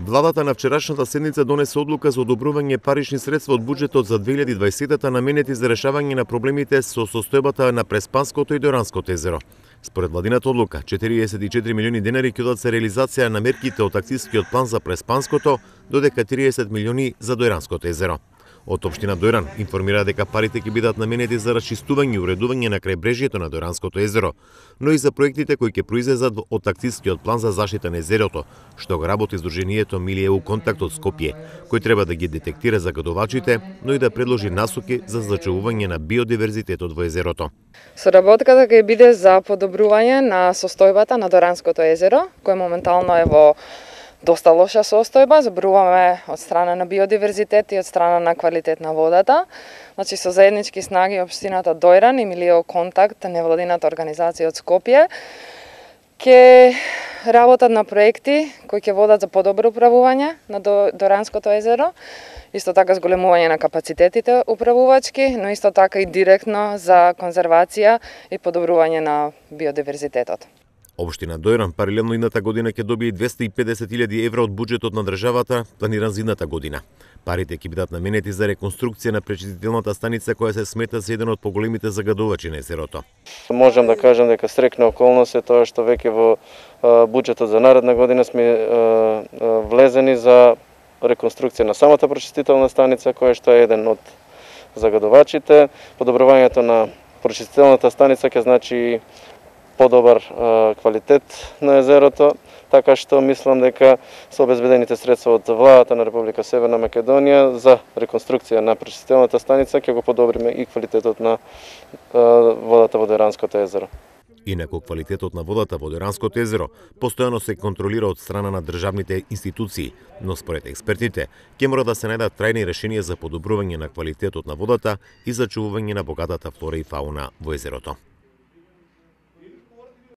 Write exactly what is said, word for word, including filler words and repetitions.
Владата на вчерашната седница донесе одлука за одобрување парични средства од буџетот за две илјади и дваесеттата наменети за решавање на проблемите со состојбата на Преспанското и Доранското езеро. Според владината одлука, четириесет и четири милиони денари ќе одат за реализација на мерките од акцијскиот план за Преспанското, додека триесет милиони за Дојранското езеро. Од општина Дојран информира дека парите ќе бидат наменети за расчистување и уредување на крајбрежјето на Дојранското езеро, но и за проектите кои ќе произлезат од акцијскиот план за заштита на езерото, што го работи Сдруженијето Милиеу Контакт од Скопје, кој треба да ги детектира загадувачите, но и да предложи насоки за зачувување на биодиверзитетот во езерото. Соработката ќе биде за подобрување на состојбата на Доранското езеро, кој моментално е во доста лоша состојба, зборуваме од страна на биодиверзитет и од страна на квалитет на водата. Значи со заеднички снаги општината Дојран и Милиеу Контакт, невладината организација од Скопје, ќе работат на проекти кои ќе водат за подобро управување на Доранското езеро, исто така зголемување на капацитетите управувачки, но исто така и директно за конзервација и подобрување на биодиверзитетот. Општина Дојран паралелно идната година ќе добие двесте и педесет илјади евра од буџетот на државата планиран за идната година. Парите ќе бидат наменети за реконструкција на пречистителната станица која се смета за еден од поголемите загадувачи на езерото. Можам да кажам дека срекна околност е тоа што веќе во буџетот за наредна година сме влезени за реконструкција на самата пречистителна станица, која што е еден од загадувачите. Подобрувањето на пречистителната станица ќе значи подобар квалитет на езерото, така што мислам дека со обезбедените средства од владата на Република Северна Македонија за реконструкција на пречистителната станица ќе го подобриме и квалитетот на водата во Дојранското езеро. Инаку квалитетот на водата во Дојранското езеро постојано се контролира од страна на државните институции, но според експертите ќе мора да се најдат трајни решенија за подобрување на квалитетот на водата и зачувување на богатата флора и фауна во езерото.